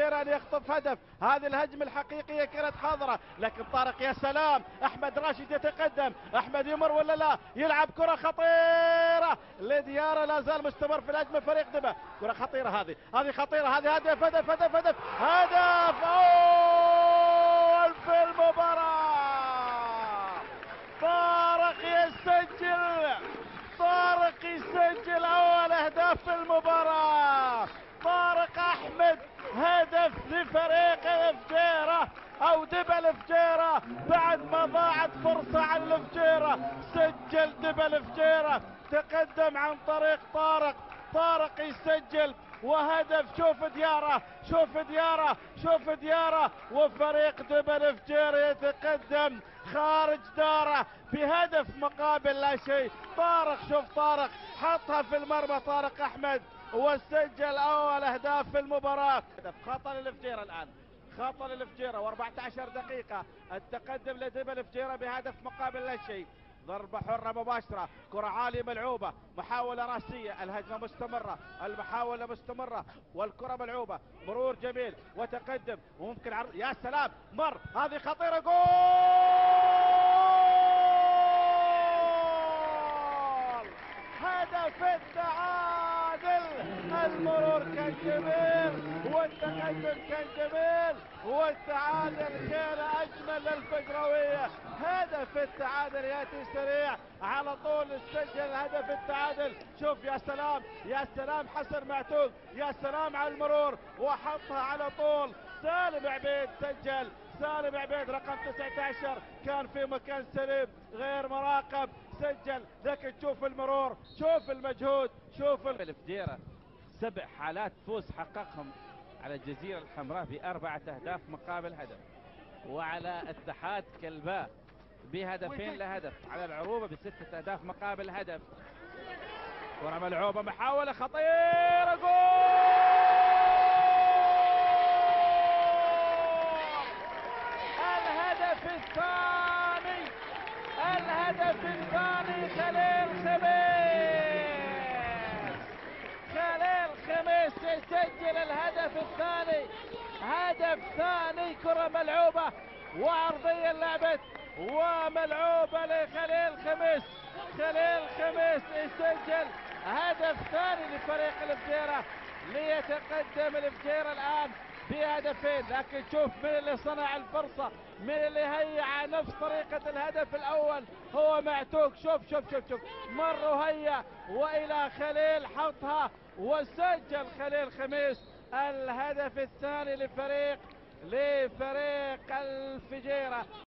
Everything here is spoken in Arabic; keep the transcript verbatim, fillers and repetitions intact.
الفجيرة ان يخطف هدف. هذه الهجمة الحقيقية كانت حاضرة، لكن طارق يا سلام، احمد راشد يتقدم، احمد يمر ولا لا، يلعب كرة خطيرة لديارة، لا زال مستمر في الهجمة فريق دبا. كرة خطيرة، هذه هذه خطيرة، هذه هدف هدف هدف هدف هدف اول في المباراة. طارق يسجل، طارق يسجل اول اهداف في المباراة. طارق احمد هدف لفريق الفجيرة او دبا الفجيرة بعد ما ضاعت فرصة على الفجيرة. سجل دبا الفجيرة، تقدم عن طريق طارق، طارق يسجل وهدف. شوف ديارة، شوف ديارة، شوف ديارة، وفريق دبا الفجيرة يتقدم خارج داره بهدف مقابل لا شيء. طارق، شوف طارق حطها في المرمى طارق احمد وسجل اول اهداف في المباراة. خطأ للفجيرة الان، خطأ للفجيرة واربعة عشر دقيقة، التقدم لدبا الفجيرة بهدف مقابل لا شيء. ضربة حرة مباشرة، كرة عالية ملعوبة، محاولة راسية، الهجمة مستمرة، المحاولة مستمرة والكرة ملعوبة، مرور جميل وتقدم وممكن عرض، يا سلام، مر، هذه خطيرة، جول! هدف التعادل. المرور كان جميل والتقدم كان جميل والتعادل كان اجمل للفجراوية. هدف التعادل ياتي سريع على طول، سجل هدف التعادل. شوف يا سلام، يا سلام حسن معتوق، يا سلام على المرور وحطها على طول. سالم عبيد سجل، سالم عبيد رقم تسعة عشر كان في مكان سليم غير مراقب، سجل. لكن شوف المرور، شوف المجهود، شوف الفجيرة. سبع حالات فوز حققهم على الجزيرة الحمراء بأربعة أهداف مقابل هدف، وعلى اتحاد كلباء بهدفين لهدف، على العروبة بستة أهداف مقابل هدف. كرة ملعوبة، محاولة خطيرة، جول! الهدف الثاني، الهدف الثاني خليل خميس، خليل خميس يسجل الهدف الثاني. هدف ثاني، كرة ملعوبة وعرضية لعبت وملعوبة لخليل خميس، خليل خميس يسجل هدف ثاني لفريق الفجيرة ليتقدم الفجيرة الآن بهدفين. لكن شوف من اللي صنع الفرصة، من اللي هيا نفس طريقة الهدف الأول، هو معتوق. شوف شوف شوف شوف مر وهيا وإلى خليل حطها وسجل خليل خميس الهدف الثاني لفريق لفريق الفجيرة.